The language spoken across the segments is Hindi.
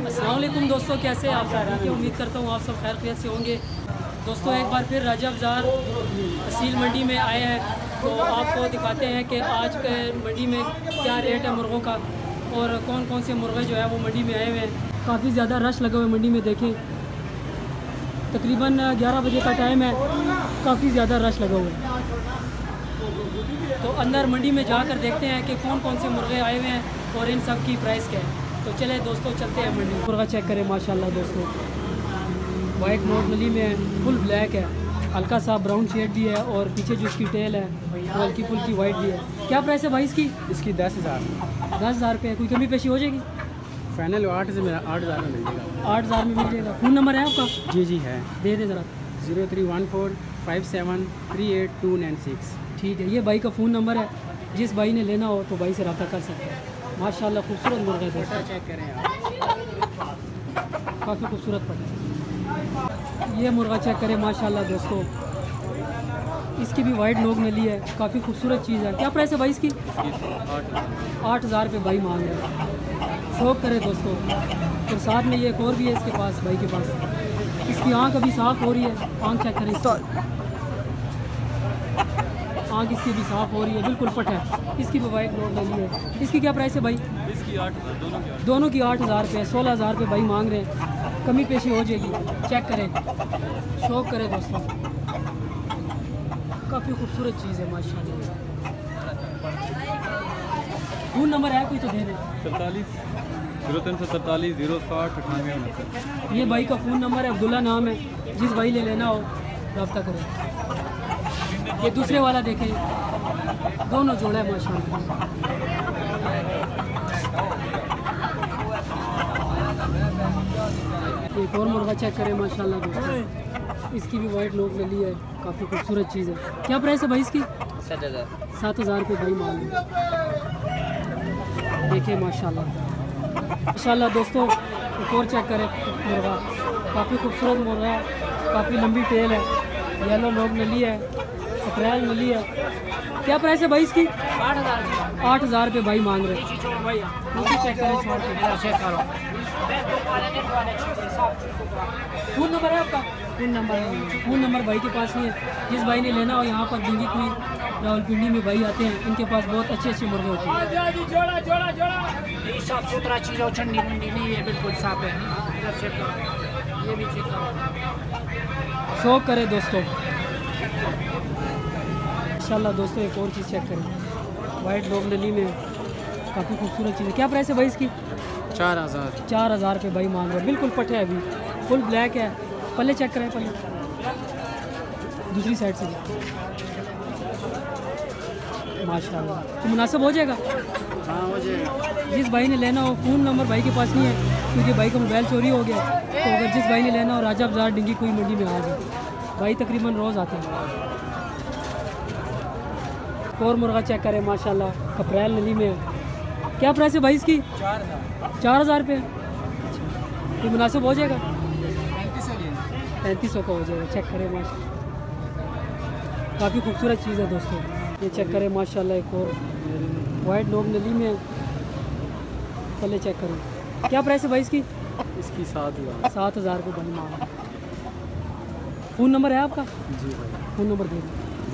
अस्सलाम वालेकुम दोस्तों, कैसे आप सब? ठीक है, उम्मीद करता हूँ आप सब खैर खैरियत से होंगे। दोस्तों एक बार फिर राजा बाज़ार तहसील मंडी में आए हैं, तो आपको दिखाते हैं कि आज के मंडी में क्या रेट है मुर्गों का और कौन कौन से मुर्गे जो है वो मंडी में आए हुए हैं। काफ़ी ज़्यादा रश लगा हुआ है मंडी में। देखें तकरीबन 11 बजे का टाइम है, काफ़ी ज़्यादा रश लगा हुआ है। तो अंदर मंडी में जाकर देखते हैं कि कौन कौन से मुर्गे आए हुए हैं और इन सब की प्राइस क्या है। तो चले दोस्तों चलते हैं मंडी। मुर्गा चेक करें माशाल्लाह दोस्तों, वाइट नोट नली में है, फुल ब्लैक है, हल्का सा ब्राउन शेड भी है और पीछे जो इसकी टेल है वो हल्की फुल्की वाइट भी है। क्या प्राइस है भाई इसकी? इसकी 10,000 रुपये। कोई कमी पेशी हो जाएगी? फाइनल 8 से मेरा 8,000 में मिल जाएगा। 8,000 में मिल जाएगा। फ़ोन नंबर है आपका? जी है, दे दे ज़रा। 0314573826। ठीक है, ये भाई का फ़ोन नंबर है, जिस भाई ने लेना हो तो भाई से रब्ता कर सकते हैं। माशाल्लाह खूबसूरत मुर्गा है, चेक करें आप, काफ़ी खूबसूरत पड़ा। ये मुर्गा चेक करें माशाल्लाह दोस्तों, इसकी भी वाइट नोक नली है, काफ़ी खूबसूरत चीज़ है। क्या प्राइस है भाई इसकी? 8,000 रुपये भाई मांग रहे हैं। शौक करें दोस्तों। और साथ में ये एक और भी है इसके पास, भाई के पास। इसकी आँख अभी साफ़ हो रही है, आँख चेक करें, आँख इसकी भी साफ़ हो रही है, बिल्कुल पट है। इसकी भी वाइट नोट नली है। इसकी क्या प्राइस है भाई? इसकी 8,000 दोनों की 8,000 रुपये, 16,000 रुपये भाई मांग रहे हैं। कमी पेशी हो जाएगी, चेक करें, शौक करें दोस्तों। काफ़ी खूबसूरत चीज़ है माशाल्लाह। फ़ोन नंबर है कोई तो दे दे। 43 060 98। ये भाई का फ़ोन नंबर है, अब्दुल्ला नाम है, जिस भाई ने लेना हो रब्ता करें। ये दूसरे वाला देखें, दोनों जोड़ा है माशाल्लाह। एक और मुर्गा चेक करें माशाल्लाह दोस्तों, इसकी भी वाइट नोक नली है, काफ़ी खूबसूरत चीज़ है। क्या प्राइस है भाई इसकी? 7,000 रुपये भाई मांग रहे। देखिए माशाल्लाह माशाल्लाह दोस्तों, एक और चेक करें मुर्गा, काफ़ी खूबसूरत मुर्गा है, काफ़ी लंबी टेल है, येलो नोक नली है, अप्रैल नली है। क्या प्राइस है भाई इसकी? 8,000 रुपये भाई मांग रहे। चेक करें, फ़ोन नंबर है आपका? फ़ोन नंबर भाई के पास नहीं है। जिस भाई ने लेना हो यहाँ पर डिंगी कोई रावलपिंडी में भाई आते हैं, इनके पास बहुत अच्छे अच्छे मुर्गे होते हैं। साफ सुथरा चीज़ और ठंडी मंडी नहीं है, बिल्कुल साफ है। ये भी चेक करो, शौक करें दोस्तों। इंशाल्लाह दोस्तों एक और चीज़ चेक करें, वाइट नोक नली में, काफ़ी खूबसूरत चीज़ है। क्या प्राइस है भाई इसकी? 4,000 रुपये भाई मांग रहे हैं, बिल्कुल पटे है, अभी फुल ब्लैक है। पल्ले चेक करें, पल्ले दूसरी साइड से माशाल्लाह। तो मुनासिब हो जाएगा? हाँ हो जाएगा। जिस भाई ने लेना हो, फ़ोन नंबर भाई के पास नहीं है क्योंकि भाई का मोबाइल चोरी हो गया, तो अगर जिस भाई ने लेना हो राजा बाज़ार डिंगी कोई मंडी में आ जाए, भाई तकरीबन रोज़ आते हैं। और मुर्गा चेक करें माशाल्लाह, अप्रैल नली में है। क्या प्राइस है भाई इसकी? 4,000 रुपये। ये मुनासिब हो जाएगा? 3500 का हो जाएगा। चेक करें माशाल्लाह, काफ़ी खूबसूरत चीज़ है दोस्तों। ये चेक करें माशाल्लाह, एक और वाइट नोक नली में, पहले चेक करें। क्या प्राइस है भाई इसकी? इसकी 7,000 रुपये भाई मांग। फ़ोन नंबर है आपका? जी भाई, फ़ोन नंबर दे दें।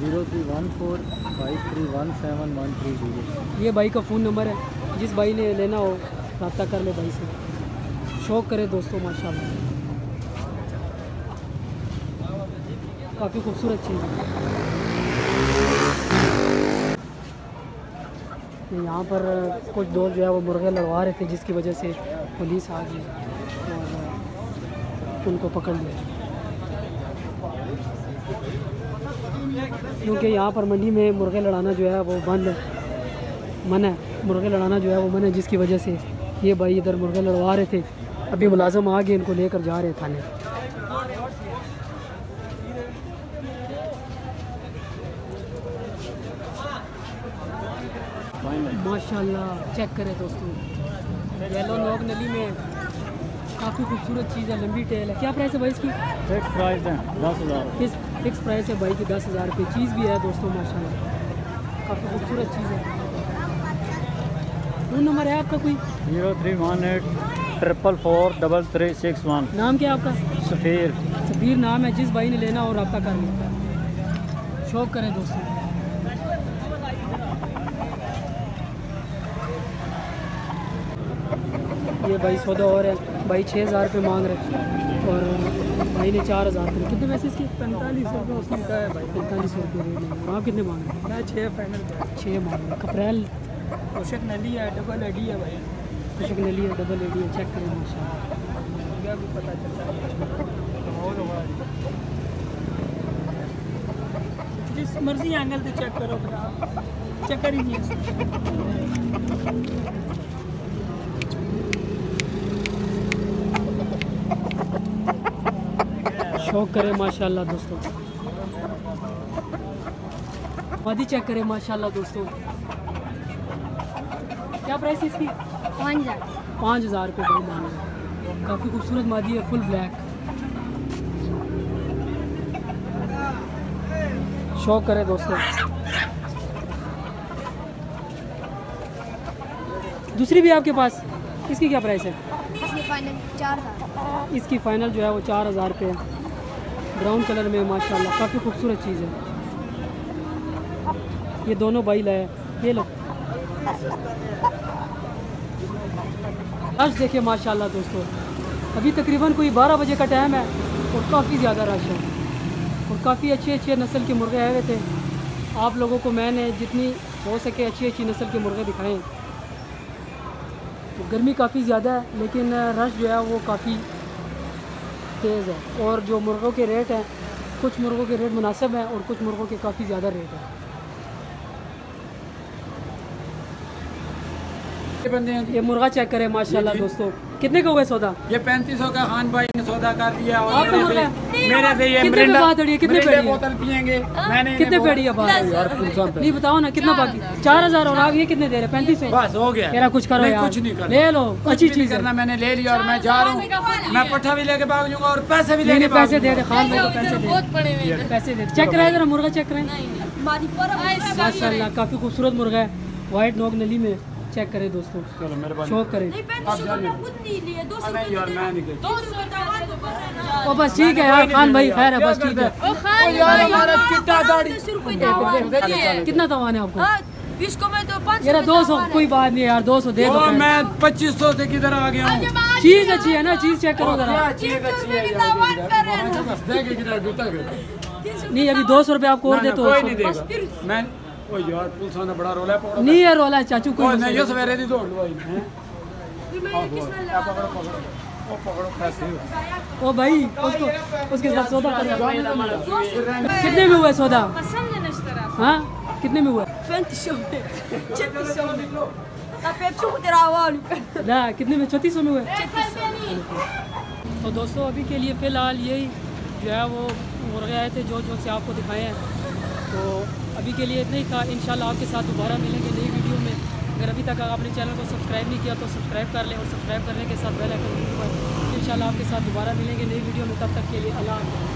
0314531713। ये भाई का फ़ोन नंबर है, जिस भाई ने लेना हो रब्ता कर ले भाई से। शौक करे दोस्तों माशाल्लाह, काफ़ी खूबसूरत चीज़ है। यहाँ पर कुछ दोस्त जो है वो मुर्गे लड़वा रहे थे, जिसकी वजह से पुलिस आ गई और उनको पकड़ लिया, क्योंकि यहाँ पर मंडी में मुर्गे लड़ाना जो है वो बंद है, मन है, मुर्गे लड़ाना जो है वो मन है, जिसकी वजह से ये भाई इधर मुर्गे लड़वा रहे थे। अभी मुलाजम आ गए, इनको लेकर जा रहे हैं थाने। माशाल्लाह चेक करें दोस्तों, येलो नोक नली में, काफ़ी खूबसूरत चीज़ है, लंबी टेल है। क्या प्राइस है भाई इसकी? फिक्स प्राइस है 10,000। फिक्स प्राइस है भाई की 10,000 रुपये। चीज़ भी है दोस्तों माशाल्लाह, काफ़ी खूबसूरत चीज़ है। फ़ोन नंबर है आपका कोई? 0318 4443361। नाम क्या है आपका? सफ़ीर। सफ़ीर नाम है। जिस भाई ने लेना हो रब्ता कर लेता है, शौक करें दोस्तों। ये भाई सौदा और है। भाई 6000 रुपये मांग रहे और भाई ने 4000 रुपये। कितने पैसे इसके? 45 रुपये उसका है भाई। 45 रुपये रेट है। और आप कितने मांग रहे हैं? मैं 6 फाइनल पे। 6 मांग रहे हैं। कपड़ैल कोशक नली है, डबल एडी है भाई। कुछ नली है, डबल एडी है। चेक करें माशाल्लाह। मुर्गा भी पता चलता है जिस मर्जी एंगल से चेक करो, चक्कर ही नहीं है। शौक करें माशाल्लाह दोस्तों। मादी चेक करें माशाल्लाह दोस्तों। क्या प्राइस है इसकी? 5000 रुपये भाई मांग रहे हैं। काफ़ी खूबसूरत मादी है, फुल ब्लैक। शौक करें दोस्तों। दूसरी भी आपके पास, इसकी क्या प्राइस है? फाइनल 4000। इसकी फ़ाइनल जो है वो 4000 रुपये है। ब्राउन कलर में माशाल्लाह, काफ़ी खूबसूरत चीज़ है। ये दोनों भाई लाए, ये लो। रश देखिए माशाल्लाह दोस्तों। अभी तकरीबन कोई 12 बजे का टाइम है और काफ़ी ज़्यादा रश है और काफ़ी अच्छे नस्ल के मुर्गे आए हुए थे। आप लोगों को मैंने जितनी हो सके अच्छी नस्ल के मुर्गे दिखाएं। तो गर्मी काफ़ी ज़्यादा है लेकिन रश जो है वो काफ़ी तेज़ है। और जो मुर्गों के रेट हैं, कुछ मुर्गों के रेट मुनासिब हैं और कुछ मुर्गों के काफ़ी ज़्यादा रेट है। ये मुर्गा चेक करें माशाल्लाह दोस्तों। कितने का हुआ सौदा? ये 3500 का खान भाई ने सौदा कर दिया और आपका मुर्गा है? मेरे से ये कितने पे बात हो रही है? कितने पे बोतल पियेंगे। मैंने कितने पेड़ी है बात? नहीं बताओ ना कितना बाकी? 4000 और आप ये कितने दे रहे? 3500। बस हो गया। मेरा कुछ करो यार। कुछ नहीं करना। ले लो, अच्छी चीज़ है। करना मैंने ले लिया और मैं जा रहा हूँ। मैं पट्ठा भी लेके भाग जाऊंगा और पैसे भी लेके पैसे दे दे खान भाई को, पैसे दे, पैसे दे। चेक कराए जरा मुर्गा, चेक कराएं माशाल्लाह। काफ़ी खूबसूरत मुर्गा है, वाइट नोक नली में। चेक करें दोस्तों, चलो मेरे शौक करें। यार मैं निकल। ओ बस ठीक है यार खान भाई, खैर है बस ठीक है। यार हमारा चिट्टा दाढ़ी कितना तवान है आपको? इसको मैं तो 500 यार 200 कोई बात नहीं यार, 200 दे दो। मैं 2500 से किधर आ गया हूँ। चीज़ अच्छी है ना, चीज़ चेक करो जरा। नहीं अभी 200 रुपये आपको और दे तो कोई नहीं देगा। मैं ओ यार पुलिस ने बड़ा रोला पकड़ा। नहीं है रोला है चाचू, कोई नहीं ये सवेरे दी दौड़ लवाई है। पकड़ो पकड़ो ओ पकड़ो पैसे। ओ भाई उसको उसके साथ सौदा कर। कितने में हुआ है सौदा? हाँ कितने में हुआ? 3500 ना कितने में? 3600 में हुआ है। तो दोस्तों अभी के लिए फ़िलहाल यही जो है वो मुर्गे आए थे जो से आपको दिखाए हैं। तो अभी के लिए इतना ही था। इंशाल्लाह आपके साथ दोबारा मिलेंगे नई वीडियो में। अगर अभी तक आपने चैनल को सब्सक्राइब नहीं किया तो सब्सक्राइब कर लें और सब्सक्राइब करने के साथ बेल आइकन पर इंशाल्लाह आपके साथ दोबारा मिलेंगे नई वीडियो में। तब तक के लिए अल्लाह हाफ़िज़।